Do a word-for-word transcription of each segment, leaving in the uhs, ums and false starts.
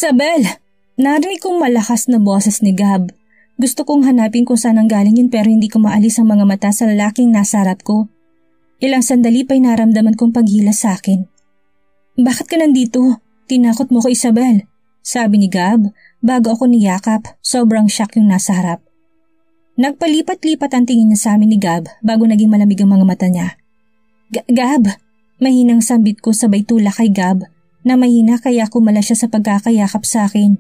Isabel! Narinig kong malakas na boses ni Gab. Gusto kong hanapin kung saan ang galing yun pero hindi ko maalis ang mga mata sa lalaking nasa harap ko. Ilang sandali pa'y naramdaman kong paghila sa akin. Bakit ka nandito? Tinakot mo ko, Isabel. Sabi ni Gab bago ako niyakap. Sobrang shock yung nasa harap. Nagpalipat-lipat ang tingin niya sa amin ni Gab bago naging malamig ang mga mata niya. Gab! Mahinang sambit ko sabay tulak kay Gab na mahina kaya kumala siya sa pagkakayakap sa akin.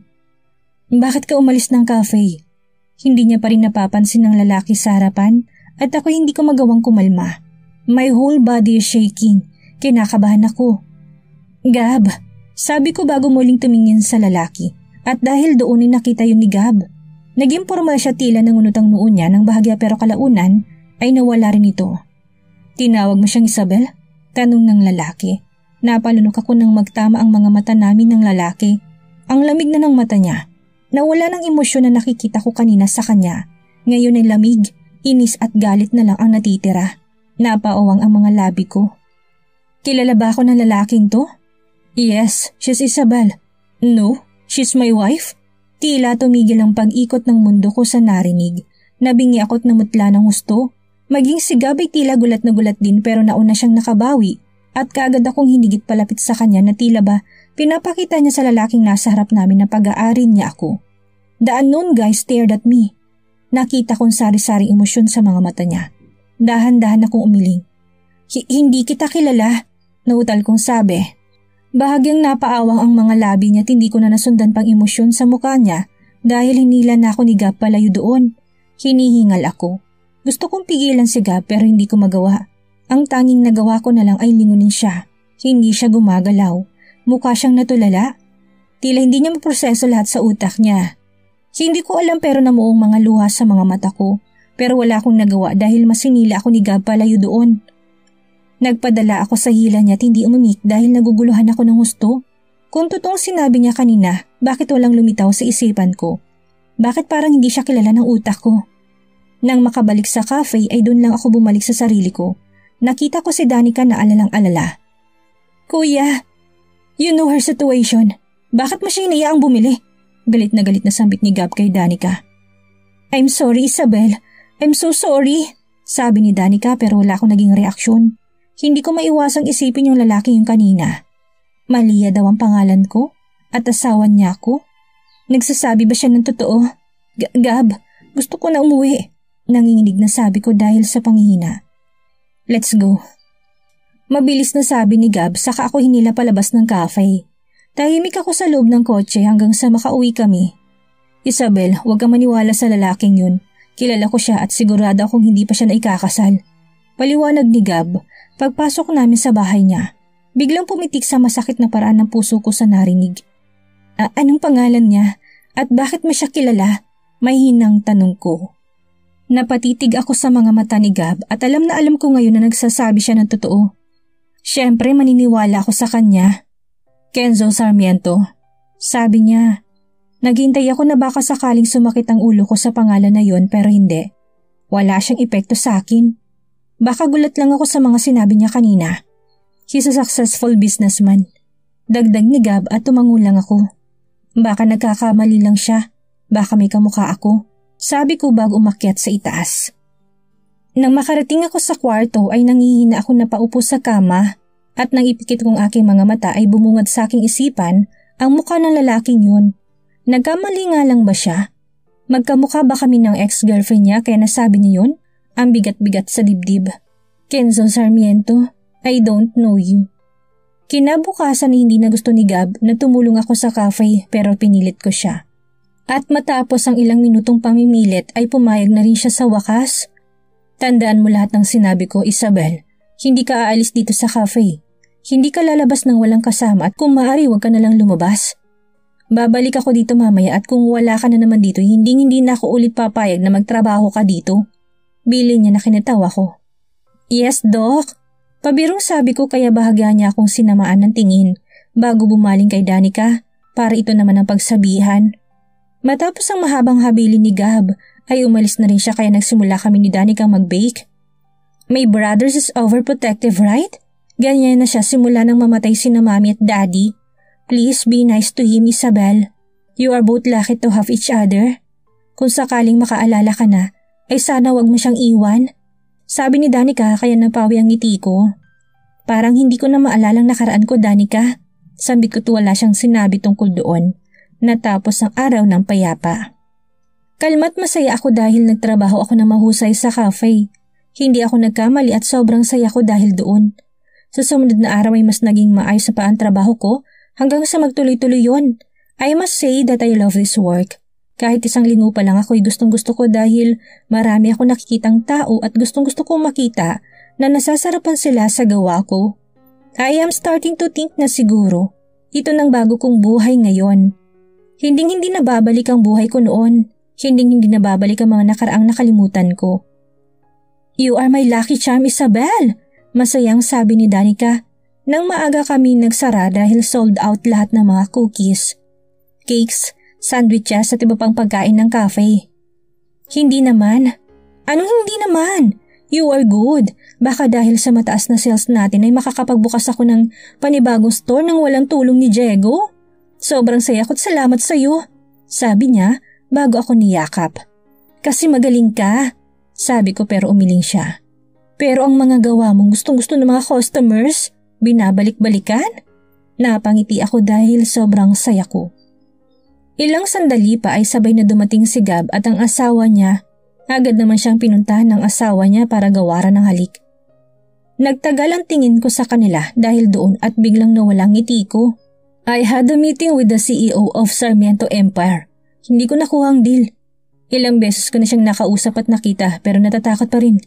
Bakit ka umalis ng cafe? Hindi niya pa rin napapansin ng lalaki sa harapan at ako hindi ko magawang kumalma. My whole body is shaking. Kinakabahan ako. Gab, sabi ko bago muling tumingin sa lalaki at dahil doon ay nakita yun ni Gab. Naging formal siya tila ng unutang noon niya ng bahagya pero kalaunan ay nawala rin ito. Tinawag mo siyang Isabel? Tanong ng lalaki. Napalunok ako nang magtama ang mga mata namin ng lalaki. Ang lamig na ng mata niya. Nawala ng emosyon na nakikita ko kanina sa kanya. Ngayon ay lamig, inis at galit na lang ang natitira. Napaawang ang mga labi ko. Kilala ba ako ng lalaking to? Yes, she's Isabel. No, she's my wife. Tila tumigil ang pag-ikot ng mundo ko sa narinig. Nabingi ako't namutla ng husto. Maging si Gab ay tila gulat na gulat din pero nauna siyang nakabawi. At kaagad akong hinigit palapit sa kanya na tila ba pinapakita niya sa lalaking nasa harap namin na pag-aarin niya ako. The unknown guy stared at me. Nakita kong sari-saring emosyon sa mga mata niya. Dahan-dahan akong umiling. Hindi kita kilala, nautal kong sabi. Bahagyang napaawang ang mga labi niya at hindi ko na nasundan pang emosyon sa mukha niya dahil hinila na ako ni Gab palayo doon. Hinihingal ako. Gusto kong pigilan si Gab pero hindi ko magawa. Ang tanging nagawa ko na lang ay lingunin siya. Hindi siya gumagalaw. Mukha siyang natulala. Tila hindi niya maproseso lahat sa utak niya. Hindi ko alam pero namuong mga luha sa mga mata ko. Pero wala akong nagawa dahil masinila ako ni Gab palayo doon. Nagpadala ako sa hila niya at hindi umimik dahil naguguluhan ako ng husto. Kung totoong sinabi niya kanina, bakit walang lumitaw sa isipan ko? Bakit parang hindi siya kilala ng utak ko? Nang makabalik sa cafe ay doon lang ako bumalik sa sarili ko. Nakita ko si Danica na alalang-alala. Kuya, you know her situation. Bakit mo siya inayaang bumili? Galit na galit na sambit ni Gab kay Danica. I'm sorry, Isabel. I'm so sorry. Sabi ni Danica pero wala akong naging reaksyon. Hindi ko maiwasang isipin yung lalaki yung kanina. Malia daw ang pangalan ko at asawan niya ako. Nagsasabi ba siya ng totoo? G- Gab, gusto ko na umuwi. Nanginginig na sabi ko dahil sa panghihina. Let's go. Mabilis na sabi ni Gab saka ako hinila palabas ng cafe. Tahimik ako sa loob ng kotse hanggang sa makauwi kami. Isabel, huwag kang maniwala sa lalaking yun. Kilala ko siya at sigurado akong hindi pa siya naikakasal. Paliwanag ni Gab, pagpasok namin sa bahay niya. Biglang pumitik sa masakit na paraan ng puso ko sa narinig. A- anong pangalan niya? At bakit mo siya kilala? May hinang tanong ko. Napatitig ako sa mga mata ni Gab at alam na alam ko ngayon na nagsasabi siya ng totoo. Siyempre maniniwala ako sa kanya. Kenzo Sarmiento. Sabi niya. Naghintay ako na baka sakaling sumakit ang ulo ko sa pangalan na yon pero hindi. Wala siyang epekto sa akin. Baka gulat lang ako sa mga sinabi niya kanina. He's a successful businessman. Dagdag ni Gab at tumangulang ako. Baka nagkakamali lang siya. Baka may kamukha ako. Sabi ko bago umakyat sa itaas. Nang makarating ako sa kwarto ay nangihina ako na paupo sa kama at nang ipikit kong aking mga mata ay bumungad sa aking isipan ang mukha ng lalaking yun. Nagkamali nga lang ba siya? Magkamukha ba kami ng ex-girlfriend niya kaya nasabi niya yun? Ang bigat-bigat sa dibdib. Kenzo Sarmiento, I don't know you. Kinabukasan hindi na gusto ni Gab na tumulong ako sa cafe pero pinilit ko siya. At matapos ang ilang minutong pamimilit ay pumayag na rin siya sa wakas. Tandaan mo lahat ng sinabi ko, Isabel. Hindi ka aalis dito sa cafe. Hindi ka lalabas ng walang kasama at kung maaari huwag ka na lang lumabas. Babalik ako dito mamaya at kung wala ka na naman dito, hindi hindi na ako ulit papayag na magtrabaho ka dito. Bilin niya na kinatawa ko. Yes, Doc. Pabirong sabi ko kaya bahagya niya akong sinamaan ng tingin bago bumaling kay Danica para ito naman ang pagsabihan. Matapos ang mahabang habilin ni Gab ay umalis na rin siya kaya nagsimula kami ni Danica mag-bake. My brothers is overprotective, right? Ganyan na siya simula nang mamatay sina mami at daddy. Please be nice to him, Isabel. You are both lucky to have each other. Kung sakaling makaalala ka na, ay sana wag mo siyang iwan. Sabi ni Danica kaya napawi ang ngiti ko. Parang hindi ko na maalalang nakaraan ko, Danica. Sambit ko't wala siyang sinabi tungkol doon. Natapos ang araw ng payapa. Kalma't masaya ako dahil nagtrabaho ako ng mahusay sa cafe. Hindi ako nagkamali at sobrang saya ko dahil doon. Sa sumunod na araw ay mas naging maayos sa pa ang trabaho ko hanggang sa magtuloy-tuloy yon. I must say that I love this work. Kahit isang linggo pa lang ako'y gustong-gusto ko dahil marami ako nakikitang tao at gustong-gusto kong makita na nasasarapan sila sa gawa ko. I am starting to think na siguro ito nang bago kong buhay ngayon. Hinding-hindi na babalik ang buhay ko noon. Hinding-hindi na babalik ang mga nakaraang nakalimutan ko. You are my lucky charm, Isabel! Masayang sabi ni Danica nang maaga kami nagsara dahil sold out lahat ng mga cookies, cakes, sandwiches at iba pang pagkain ng cafe. Hindi naman. Anong hindi naman? You are good. Baka dahil sa mataas na sales natin ay makakapagbukas ako ng panibagong store nang walang tulong ni Diego. Sobrang saya ko't salamat sa iyo, sabi niya bago ako niyakap. Kasi magaling ka, sabi ko pero umiling siya. Pero ang mga gawa mong gustong-gusto ng mga customers, binabalik-balikan? Napangiti ako dahil sobrang saya ko. Ilang sandali pa ay sabay na dumating si Gab at ang asawa niya. Agad naman siyang pinuntahan ng asawa niya para gawaran ng halik. Nagtagal ang tingin ko sa kanila dahil doon at biglang nawalang ngiti ko. I had a meeting with the C E O of Sarmiento Empire. Hindi ko nakuha ang deal. Ilang beses ko na siyang nakausap at nakita pero natatakot pa rin.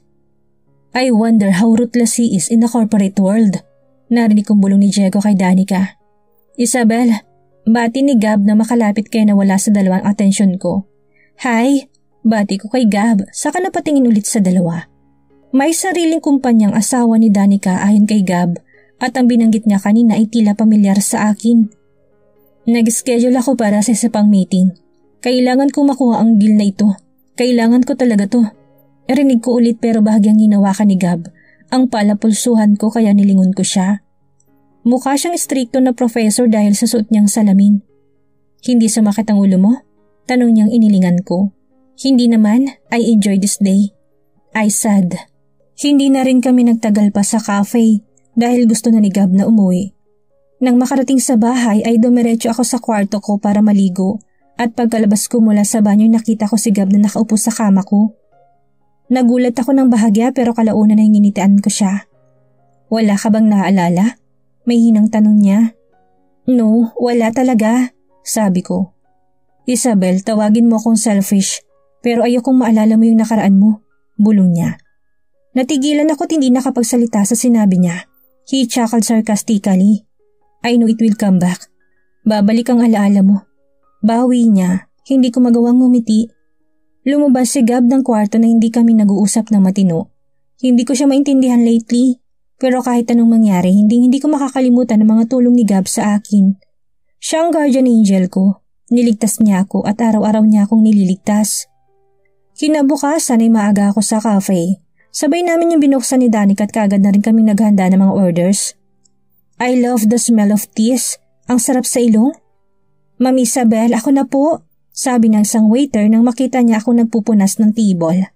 I wonder how ruthless he is in the corporate world. Narinig kong bulong ni Diego kay Danica. Isabel, bati ni Gab na makalapit kaya nawala sa dalawang atensyon ko. Hi, bati ko kay Gab, saka napatingin ulit sa dalawa. May sariling kumpanyang asawa ni Danica ayon kay Gab at ang binanggit niya kanina ay tila pamilyar sa akin. Nag-schedule ako para sa isa pang meeting. Kailangan ko makuha ang deal na ito. Kailangan ko talaga to. Erinig ko ulit pero bahagyang hinawakan ni Gab. Ang palapulsuhan ko kaya nilingon ko siya. Mukha siyang stricto na professor dahil sa suot niyang salamin. Hindi sumakit ang ulo mo? Tanong niyang inilingan ko. Hindi naman, I enjoy this day. I said. Hindi na rin kami nagtagal pa sa cafe dahil gusto na ni Gab na umuwi. Nang makarating sa bahay ay dumiretso ako sa kwarto ko para maligo at pagkalabas ko mula sa banyo nakita ko si Gab na nakaupo sa kama ko. Nagulat ako ng bahagya pero kalaunan ay nginitian ko siya. Wala ka bang naaalala? May hinang tanong niya. No, wala talaga, sabi ko. Isabel, tawagin mo akong selfish pero ayokong maalala mo yung nakaraan mo, bulong niya. Natigilan ako't hindi nakapagsalita sa sinabi niya. He chuckled sarcastically. I know it will come back. Babalik ang alaala mo. Bawi niya, hindi ko magawang ngumiti. Lumabas si Gab ng kwarto na hindi kami nag-uusap ng matino. Hindi ko siya maintindihan lately, pero kahit anong mangyari, hindi hindi ko makakalimutan ang mga tulong ni Gab sa akin. Siya ang guardian angel ko. Niligtas niya ako at araw-araw niya akong nililigtas. Kinabukasan ay maaga ako sa cafe. Sabay namin yung binuksan ni Danica at kagad na rin kami naghanda ng mga orders. I love the smell of teas. Ang sarap sa ilong. Ma'am Isabel, ako na po, sabi ng isang waiter nang makita niya ako nagpupunas ng table.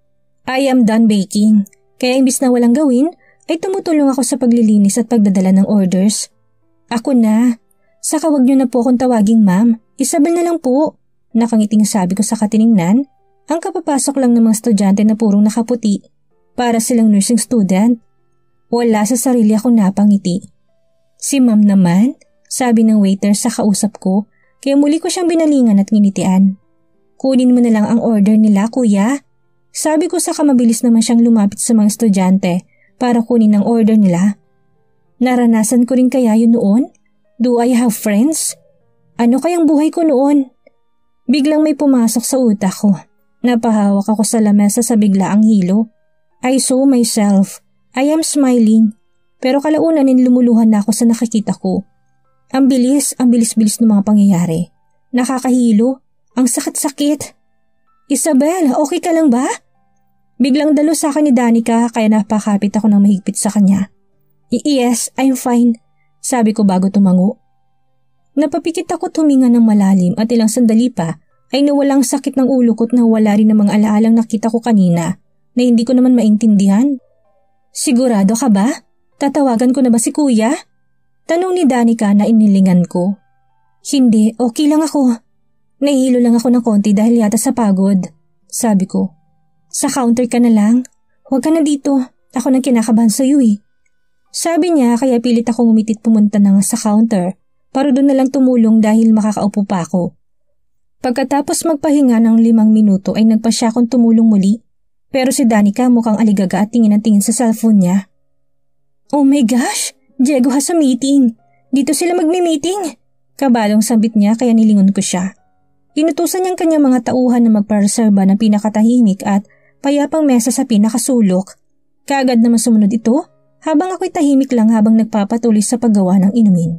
I am done baking, kaya imbis na walang gawin, ay tumutulong ako sa paglilinis at pagdadala ng orders. Ako na. Saka wag niyo na po akong tawaging ma'am. Isabel na lang po. Nakangiting sabi ko sa katiningnan. Ang kapapasok lang ng mga estudyante na purong nakaputi. Para silang nursing student. Wala sa sarili ako napangiti. Si ma'am naman, sabi ng waiter sa kausap ko. Kaya muli ko siyang binalingan at nginitian. Kunin mo na lang ang order nila, kuya. Sabi ko saka mabilis naman siyang lumapit sa mga estudyante para kunin ang order nila. Naranasan ko rin kaya yun noon? Do I have friends? Ano kayang buhay ko noon? Biglang may pumasok sa utak ko. Napahawak ako sa lamesa sa biglaang hilo. I saw myself. I am smiling. Pero kalaunan lumuluhan na ako sa nakikita ko. Ang bilis, ang bilis-bilis ng mga pangyayari. Nakakahilo. Ang sakit-sakit. Isabel, okay ka lang ba? Biglang dalo sa akin ni Danica kaya napakapit ako ng mahigpit sa kanya. Yes, I'm fine. Sabi ko bago tumango. Napapikit ako tuminga ng malalim at ilang sandali pa ay nawalang sakit ng ulo ko't nawala rin ng mga alaalang nakita ko kanina na hindi ko naman maintindihan. Sigurado ka ba? Tatawagan ko na ba si kuya? Tanong ni Danica na inilingan ko. Hindi, okay lang ako. Nahihilo lang ako ng konti dahil yata sa pagod. Sabi ko. Sa counter ka na lang? Huwag ka na dito. Ako nang kinakabahan sa iyo eh. Sabi niya kaya pilit akong umitit pumunta na sa counter para doon na lang tumulong dahil makakaupo pa ako. Pagkatapos magpahinga ng limang minuto ay nagpa siya akong tumulong muli. Pero si Danica mukhang aligaga at tingin ang tingin sa cellphone niya. Oh my gosh! Diego ha sa meeting. Dito sila magmi-meeting. Kabalong sambit niya kaya nilingon ko siya. Inutusan niyang kanyang mga tauhan na magpareserba ng pinakatahimik at payapang mesa sa pinakasulok. Kaagad naman sumunod ito habang ako'y tahimik lang habang nagpapatuloy sa paggawa ng inumin.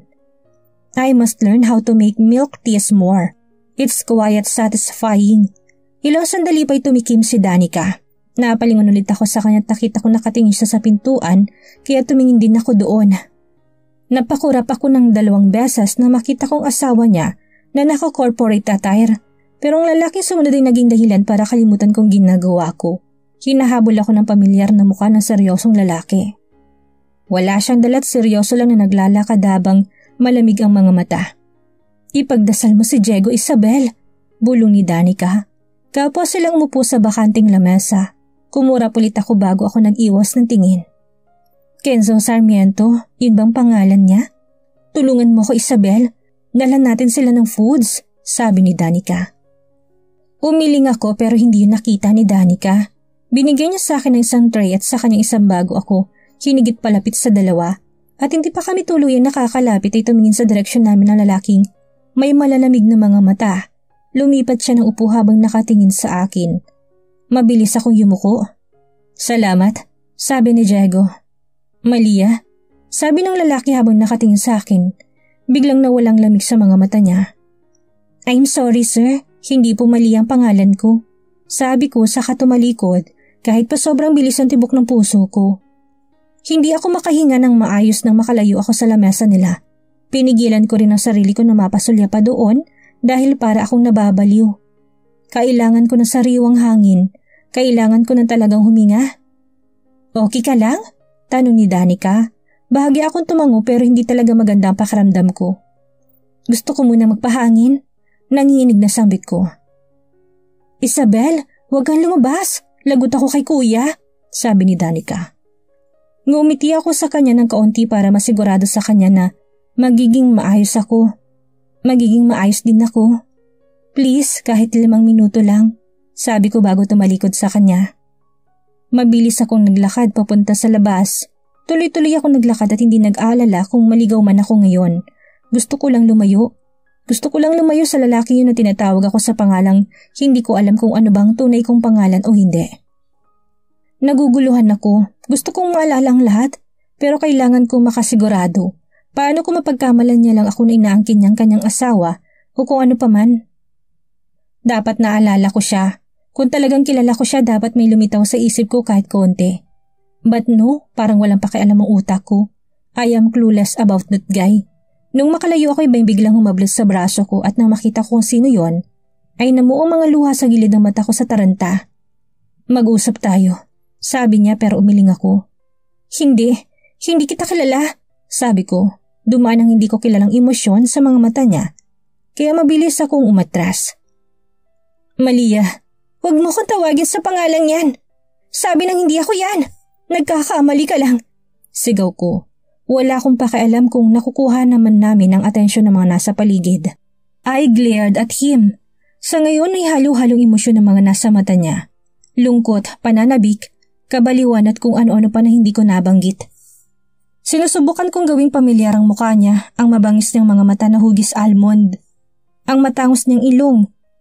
I must learn how to make milk teas more. It's quiet satisfying. Ilang sandali pa'y tumikim si Danica. Napalingon ulit ako sa kanya at nakita ko nakatingin siya sa pintuan kaya tumingin din ako doon. Napakurap ako ng dalawang beses na makita kong asawa niya na naka-corporate attire pero ang lalaking sumunod ay naging dahilan para kalimutan kong ginagawa ko. Hinahabol ako ng pamilyar na mukha ng seryosong lalaki. Wala siyang dalat, seryoso lang na naglalakad habang malamig ang mga mata. Ipagdasal mo si Diego, Isabel, bulong ni Danica. Kapwa silang umupo sa bakanting lamesa. Kumura pulit ako bago ako nag-iwas ng tingin. Kenzo Sarmiento, yun bang pangalan niya? Tulungan mo ko, Isabel. Dalhan natin sila ng foods, sabi ni Danica. Umiling ako pero hindi yun nakita ni Danica. Binigay niya sa akin ng isang tray at sa kanyang isang bago ako, hinigit palapit sa dalawa. At hindi pa kami tuluyang nakakalapit ay tumingin sa direksyon namin ng lalaking may malalamig na mga mata. Lumipat siya ng upo habang nakatingin sa akin. Mabilis akong yumuko. Salamat, sabi ni Diego. Malia, sabi ng lalaki habang nakatingin sa akin. Biglang nawalang lamig sa mga mata niya. I'm sorry sir, hindi po Malia ang pangalan ko. Sabi ko sa katumalikod kahit pa sobrang bilis ang tibok ng puso ko. Hindi ako makahinga ng maayos nang makalayo ako sa lamesa nila. Pinigilan ko rin ang sarili ko na mapasulya pa doon dahil para akong nababaliw. Kailangan ko ng sariwang hangin. Kailangan ko ng talagang huminga. Okay ka lang? Tanong ni Danica. Bahagi akong tumango pero hindi talaga maganda ang pakiramdam ko. Gusto ko muna magpahangin. Nanginginig na sambit ko. Isabel, huwag kang lumabas. Lagot ako kay kuya, sabi ni Danica. Ngumiti ako sa kanya ng kaunti para masigurado sa kanya na magiging maayos ako. Magiging maayos din ako. Please, kahit limang minuto lang, sabi ko bago tumalikod sa kanya. Mabilis akong naglakad papunta sa labas. Tuloy-tuloy akong naglakad at hindi nag-aalala kung maligaw man ako ngayon. Gusto ko lang lumayo. Gusto ko lang lumayo sa lalaki yun na tinatawag ako sa pangalang hindi ko alam kung ano bang tunay kong pangalan o hindi. Naguguluhan ako. Gusto kong maalala ang lahat pero kailangan kong makasigurado. Paano kung mapagkamalan niya lang ako na inaangkin niyang kanyang asawa o kung ano pa man? Dapat naalala ko siya. Kung talagang kilala ko siya, dapat may lumitaw sa isip ko kahit konti. But no, parang walang pakialam ang utak ko. I am clueless about that guy. Nung makalayo ako, iba'y biglang humablos sa braso ko at nang makita ko kung sino yon, ay namuong mga luha sa gilid ng mata ko sa taranta. Mag-usap tayo, sabi niya pero umiling ako. Hindi, hindi kita kilala, sabi ko. Dumaan ang hindi ko kilalang emosyon sa mga mata niya. Kaya mabilis akong umatras. Malia, huwag mo kong tawagin sa pangalang yan. Sabi nang hindi ako yan. Nagkakamali ka lang. Sigaw ko. Wala akong pakialam kung nakukuha naman namin ang atensyon ng mga nasa paligid. I glared at him. Sa ngayon ay halo-halong emosyon ng mga nasa mata niya. Lungkot, pananabik, kabaliwan at kung ano-ano pa na hindi ko nabanggit. Sinusubukan kong gawing pamilyar ang mukha niya, ang mabangis niyang mga mata na hugis almond. Ang matangos niyang ilong.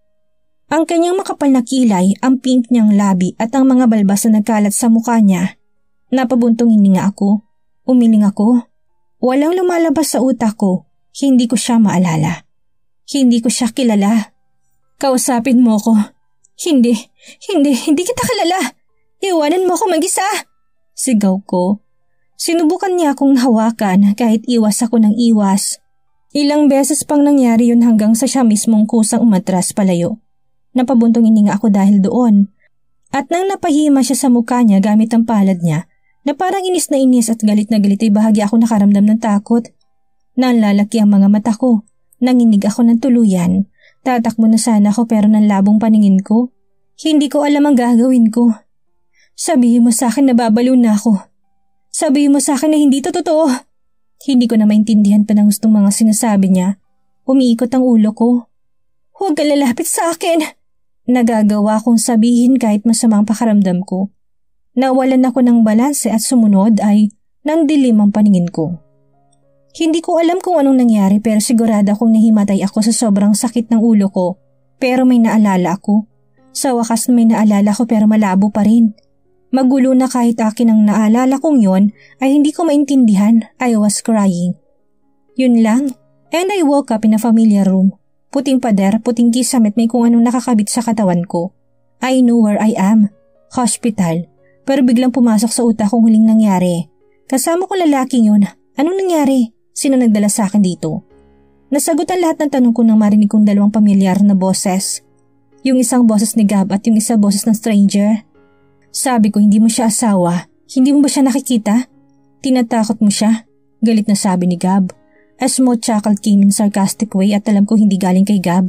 Ang kanyang makapal na kilay, ang pink niyang labi at ang mga balbas na nagkalat sa mukha niya. Napabuntong hininga ako. Umiling ako. Walang lumalabas sa utak ko. Hindi ko siya maalala. Hindi ko siya kilala. Kausapin mo ko. Hindi, hindi, hindi kita kilala. Iwanan mo ako mag-isa. Sigaw ko. Sinubukan niya akong hawakan kahit iwas ako ng iwas. Ilang beses pang nangyari yun hanggang sa siya mismong kusang umatras palayo. Napabuntong ininga ako dahil doon. At nang napahima siya sa mukha niya gamit ang palad niya, na parang inis na inis at galit na galit ay bahagi ako nakaramdam ng takot. Nalalaki ang mga mata ko. Nanginig ako ng tuluyan. Tatakbo na sana ako pero nanlabong paningin ko. Hindi ko alam ang gagawin ko. Sabihin mo sa akin na babaliw na ako. Sabihin mo sa akin na hindi to totoo. Hindi ko na maintindihan pa ng gustong mga sinasabi niya. Umiikot ang ulo ko. Huwag ka lalapit sa akin. Nagagawa kong sabihin kahit masamang pakaramdam ko. Nawalan ako ng balanse at sumunod ay nandilim ang paningin ko. Hindi ko alam kung anong nangyari pero sigurado akong nahimatay ako sa sobrang sakit ng ulo ko. Pero may naalala ako. Sa wakas may naalala ko pero malabo pa rin. Magulo na kahit akin ang naalala kong yon ay hindi ko maintindihan. I was crying. Yun lang. And I woke up in a familiar room. Puting pader, puting kisame at may kung anong nakakabit sa katawan ko. I know where I am. Hospital. Pero biglang pumasok sa utak kong huling nangyari. Kasama ko lalaking yun. Anong nangyari? Sino nagdala sa akin dito? Nasagot ang lahat ng tanong ko nang marinig kong dalawang pamilyar na boses. Yung isang boses ni Gab at yung isa boses ng stranger. Sabi ko, hindi mo siya asawa. Hindi mo ba siya nakikita? Tinatakot mo siya? Galit na sabi ni Gab. A small chuckle came in sarcastic way at alam ko hindi galing kay Gab.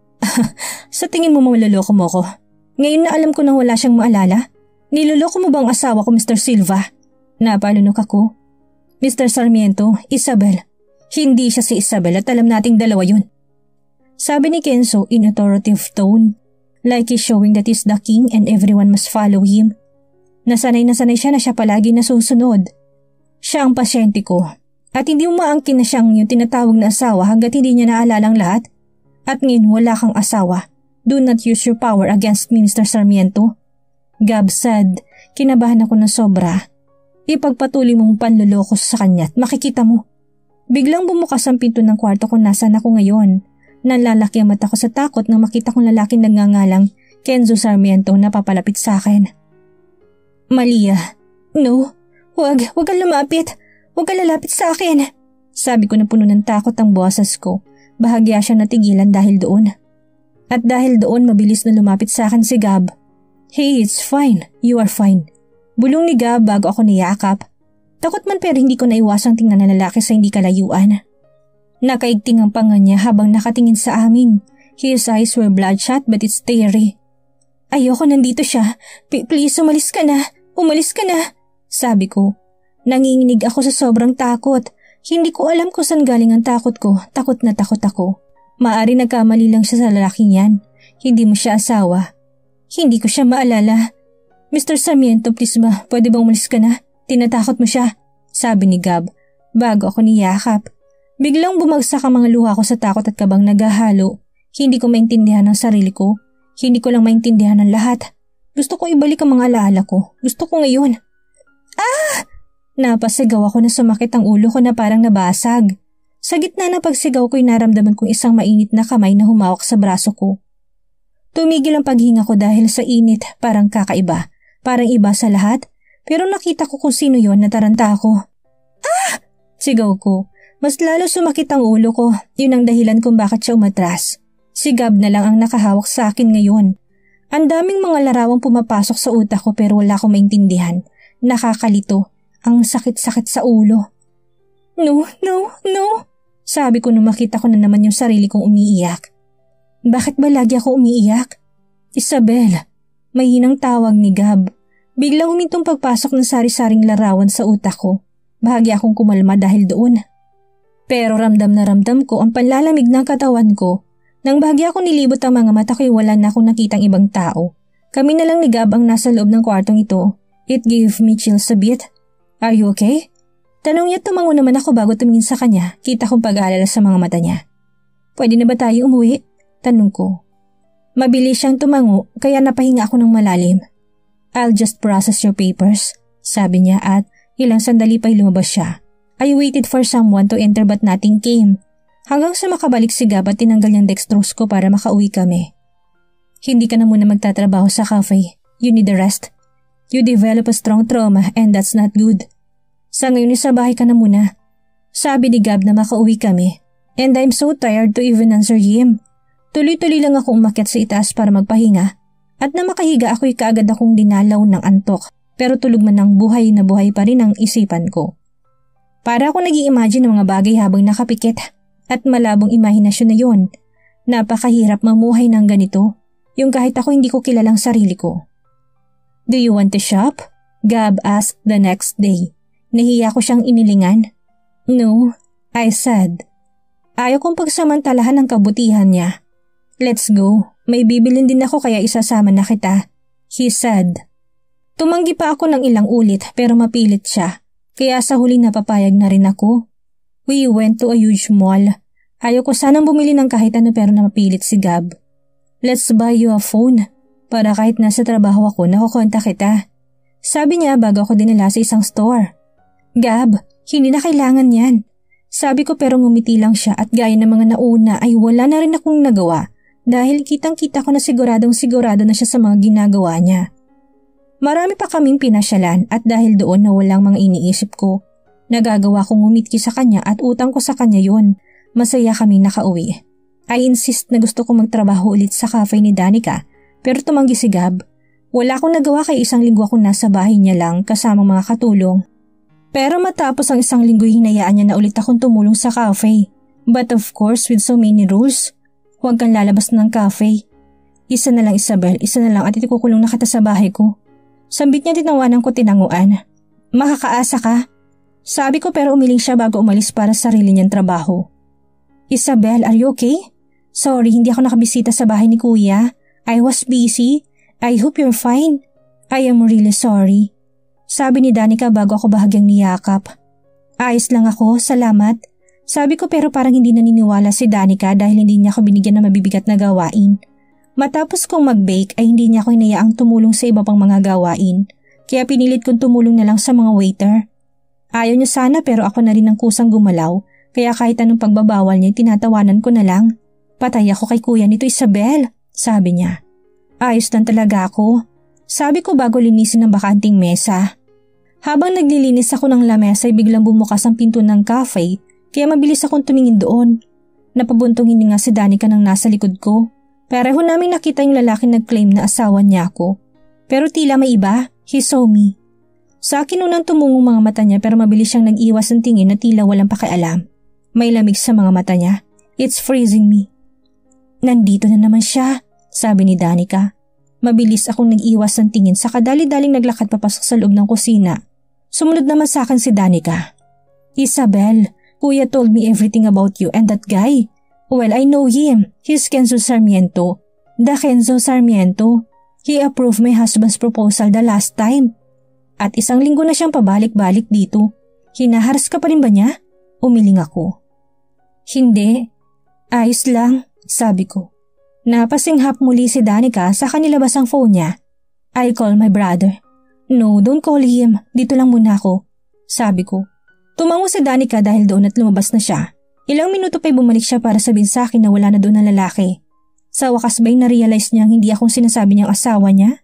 Sa tingin mo mamaloloko mo ko? Ngayon na alam ko na wala siyang maalala? Niloloko mo bang asawa ko, Mister Silva? Napalunok ako. Mister Sarmiento, Isabel. Hindi siya si Isabel at alam nating dalawa yun. Sabi ni Kenzo in authoritative tone. Like he's showing that he's the king and everyone must follow him. Nasanay na sanay siya na siya palagi nasusunod. Siya ang pasyente ko. At hindi umaangkin na siyang yung tinatawag na asawa hanggat hindi niya naalalang lahat. At ngayon wala kang asawa. Do not use your power against me, Mister Sarmiento. Gab said, kinabahan ako ng sobra. Ipagpatuloy mong panluloko sa kanya at makikita mo. Biglang bumukas ang pinto ng kwarto kung nasan ako ngayon. Nalalaki ang mata ko sa takot nang makita kong lalaking nagngangalang Kenzo Sarmiento na papalapit sa akin. Malia, no, wag, wag kang lumapit. Huwag ka lalapit sa akin. Sabi ko na puno ng takot ang boses ko. Bahagya siya natigilan dahil doon. At dahil doon mabilis na lumapit sa akin si Gab. Hey, it's fine. You are fine. Bulong ni Gab bago ako niyakap. Takot man pero hindi ko naiwasang tingnan na lalaki sa hindi kalayuan. Nakaigting ang panga niya habang nakatingin sa amin. His eyes were bloodshot but it's teary. Ayoko, nandito siya. P- please umalis ka na. Umalis ka na. Sabi ko. Nanginginig ako sa sobrang takot. Hindi ko alam kung saan galing ang takot ko. Takot na takot ako. Maari nagkamali lang siya sa lalaking yan. Hindi mo siya asawa. Hindi ko siya maalala. Mister Sarmiento, please ba? Pwede bang umalis ka na? Tinatakot mo siya. Sabi ni Gab. Bago ako niyakap. Biglang bumagsak ang mga luha ko sa takot at kabang naghahalo. Hindi ko maintindihan ang sarili ko. Hindi ko lang maintindihan ang lahat. Gusto ko ibalik ang mga alaala ko. Gusto ko ngayon. Ah! Napasigaw ako na sumakit ang ulo ko na parang nabasag. Sa gitna ng pagsigaw ko'y naramdaman kong isang mainit na kamay na humawak sa braso ko. Tumigil ang paghinga ko dahil sa init, parang kakaiba, parang iba sa lahat, pero nakita ko kung sino yon, nataranta ako. Ah! Sigaw ko. Mas lalo sumakit ang ulo ko, yun ang dahilan kung bakit siya umatras. Si Gab na lang ang nakahawak sa akin ngayon. Ang daming mga larawang pumapasok sa utak ko pero wala akong maintindihan. Nakakalito. Ang sakit-sakit sa ulo. No, no, no. Sabi ko nung makita ko na naman yung sarili kong umiiyak. Bakit ba lagi ako umiiyak? Isabel, may hinang tawag ni Gab. Biglang umintong pagpasok ng sari-saring larawan sa utak ko. Bahagi akong kumalma dahil doon. Pero ramdam na ramdam ko ang panlalamig ng katawan ko. Nang bahagi akong nilibot ang mga mata ko'y wala na akong nakitang ibang tao. Kami na lang ni Gab ang nasa loob ng kwartong ito. It gave me chills a bit. Are you okay? Tanong niya, tumango naman ako bago tumingin sa kanya. Kita kong pag-aalala sa mga mata niya. Pwede na ba tayo umuwi? Tanong ko. Mabilis siyang tumango kaya napahinga ako ng malalim. I'll just process your papers, sabi niya at ilang sandali pa'y lumabas siya. I waited for someone to enter but nothing came. Hanggang sa makabalik si Gab at tinanggal niyang dextrose ko para makauwi kami. Hindi ka na muna magtatrabaho sa cafe. You need the rest. You develop a strong trauma and that's not good. Sa ngayon sa bahay ka na muna. Sabi ni Gab na makauwi kami. And I'm so tired to even answer him. Tuloy-tuloy lang ako umakyat sa itaas para magpahinga at na makahiga ako'y kaagad akong dinalaw ng antok pero tulog man ng buhay na buhay pa rin ang isipan ko. Para ako nag-i-imagine ng mga bagay habang nakapikit at malabong imahinasyon na yon. Napakahirap mamuhay ng ganito, yung kahit ako hindi ko kilalang sarili ko. Do you want to shop? Gab asked the next day. Nahiya ko siyang inilingan. No, I said. Ayaw kong pagsamantalahan ng kabutihan niya. Let's go, may bibilin din ako kaya isasama na kita, he said. Tumanggi pa ako ng ilang ulit pero mapilit siya, kaya sa huli napapayag na rin ako. We went to a huge mall. Ayaw ko sanang bumili ng kahit ano pero napilit si Gab. Let's buy you a phone, para kahit nasa trabaho ako nakukonta kita. Sabi niya bago ako dinala sa isang store. Gab, hindi na kailangan yan. Sabi ko pero ngumiti lang siya at gaya ng mga nauna ay wala na rin akong nagawa dahil kitang-kita ko na siguradong sigurado na siya sa mga ginagawa niya. Marami pa kaming pinasyalan at dahil doon na walang mga iniisip ko, nagagawa kong ngumiti sa kanya at utang ko sa kanya yun. Masaya kami nakauwi. I insist na gusto kong magtrabaho ulit sa cafe ni Danica pero tumanggi si Gab. Wala akong nagawa kay isang linggo akong nasa bahay niya lang kasama mga katulong. Pero matapos ang isang linggo hinayaan niya na ulit akong tumulong sa cafe. But of course with so many rules. Huwag kang lalabas ng cafe. Isa na lang Isabel, isa na lang at ikukulong na kita sa bahay ko. Sambit niya tinawanan ko tinanguan. Makakaasa ka? Sabi ko pero umiling siya bago umalis para sa sarili niyang trabaho. Isabel, are you okay? Sorry, hindi ako nakabisita sa bahay ni Kuya. I was busy. I hope you're fine. I am really sorry. Sabi ni Danica bago ako bahagyang niyakap. Ayos lang ako, salamat. Sabi ko pero parang hindi naniniwala si Danica dahil hindi niya ako binigyan ng mabibigat na gawain. Matapos kong mag-bake ay hindi niya ako hinayaang tumulong sa iba pang mga gawain. Kaya pinilit kong tumulong na lang sa mga waiter. Ayaw niya sana pero ako na rin ang kusang gumalaw. Kaya kahit anong pagbabawal niya, tinatawanan ko na lang. Patay ako kay kuya nito Isabel, sabi niya. Ayos lang talaga ako. Sabi ko bago linisin ang bakanting mesa. Habang naglilinis ako ng lamesa ay biglang bumukas ang pinto ng cafe kaya mabilis akong tumingin doon. Napabuntong hindi nga si Danica nang nasa likod ko. Pareho namin nakita yung lalaki nag-claim na asawa niya ako. Pero tila may iba, he saw me. Sa akin unang tumungong mga mata niya pero mabilis siyang nag-iwas ng tingin na tila walang pakialam. May lamig sa mga mata niya. It's freezing me. Nandito na naman siya, sabi ni Danica. Mabilis akong nag-iwas ng tingin sa kadali-daling naglakad papasok sa loob ng kusina. Sumunod naman sa akin si Danica. Isabel, Kuya told me everything about you and that guy. Well, I know him. He's Kenzo Sarmiento. The Kenzo Sarmiento. He approved my husband's proposal the last time. At isang linggo na siyang pabalik-balik dito. Hinaharas ka pa rin ba niya? Umiling ako. Hindi. Ayos lang, sabi ko. Napasinghap muli si Danica sa kanilabas ang phone niya. I'll call my brother. No, don't call him. Dito lang muna ako, sabi ko. Tumango si Danica dahil doon at lumabas na siya. Ilang minuto pa'y bumalik siya para sabihin sa akin na wala na doon ang lalaki. Sa wakas ba'y na-realize niyang hindi akong sinasabi niyang asawa niya?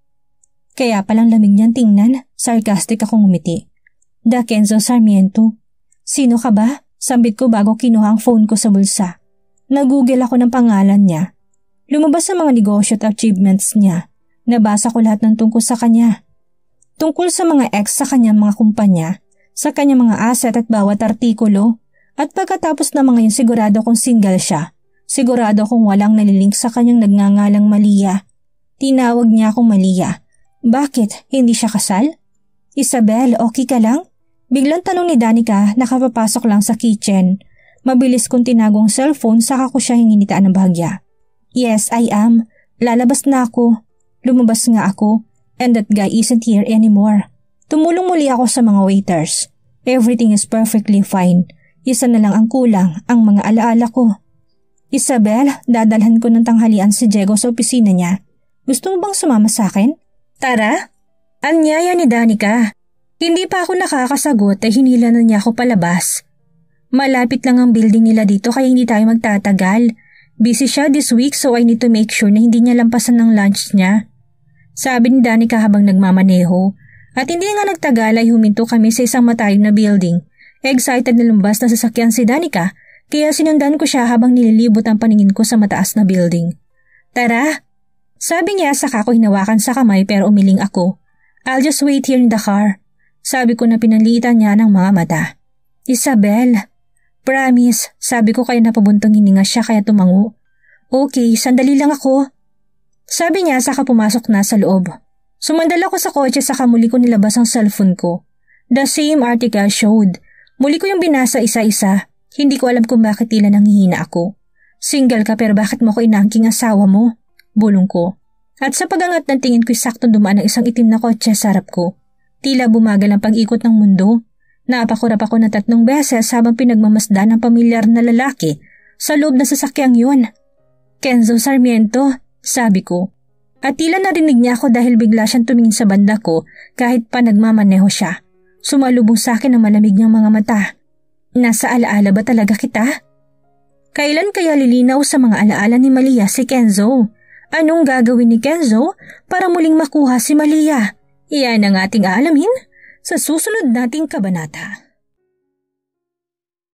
Kaya palang lamig niyang tingnan, sarcastic akong umiti. The Kenzo Sarmiento. Sino ka ba? Sambit ko bago kinuha ang phone ko sa bulsa. Nag-google ako ng pangalan niya. Lumabas sa mga negosyo at achievements niya. Nabasa ko lahat ng tungkol sa kanya. Tungkol sa mga ex sa kanyang mga kumpanya, sa kanyang mga asset at bawat artikulo, at pagkatapos na mga yun sigurado kong single siya. Sigurado kong walang nalilink sa kanyang nagngangalang Malia. Tinawag niya akong Malia. Bakit? Hindi siya kasal? Isabel, okay ka lang? Biglang tanong ni Danica, nakapapasok lang sa kitchen. Mabilis kong tinagong cellphone saka ko siya hinginitaan ng bahagya. Yes, I am. Lalabas na ako. Lumabas nga ako. And that guy isn't here anymore. Tumulong muli ako sa mga waiters. Everything is perfectly fine. Isa na lang ang kulang, ang mga alaala ko. Isabel, dadalhan ko ng tanghalian si Diego sa opisina niya. Gusto mo bang sumama sa akin? Tara! Anyaya ni Danica. Hindi pa ako nakakasagot ay hinila na niya ako palabas. Malapit lang ang building nila dito kaya hindi tayo magtatagal. Busy siya this week so I need to make sure na hindi niya lampasan ng lunch niya. Sabi ni Danica habang nagmamaneho. At hindi nga nagtagal ay huminto kami sa isang matayog na building. Excited na lumabas na sasakyan si Danica Kaya sinundan ko siya habang nililibot ang paningin ko sa mataas na building. Tara! Sabi niya saka ko hinawakan sa kamay pero umiling ako. I'll just wait here in the car. Sabi ko na pinalitan niya ng mga mata. Isabel! Promise, sabi ko kaya napabuntong hininga siya kaya tumango. Okay, sandali lang ako. Sabi niya saka pumasok na sa loob. Sumandal ako sa kotse saka muli ko nilabas ang cellphone ko. The same article showed. Muli ko yung binasa isa-isa. Hindi ko alam kung bakit tila nanghihina ako. Single ka pero bakit mo ko inangking asawa mo? Bulong ko. At sa pagangat ng tingin ko'y saktong dumaan ang isang itim na kotse sa harap ko. Tila bumagal ang pag-ikot ng mundo. Napakurap ako na tatlong beses habang pinagmamasdan ng pamilyar na lalaki sa loob na sasakyang yun. Kenzo Sarmiento, sabi ko. At tila narinig niya ako dahil bigla siyang tumingin sa banda ko kahit pa nagmamaneho siya. Sumalubong sa akin ang malamig niyang mga mata. Nasa alaala ba talaga kita? Kailan kaya lilinaw sa mga alaala ni Malia si Kenzo? Anong gagawin ni Kenzo para muling makuha si Malia? Iyan ang ating aalamin sa susunod nating kabanata.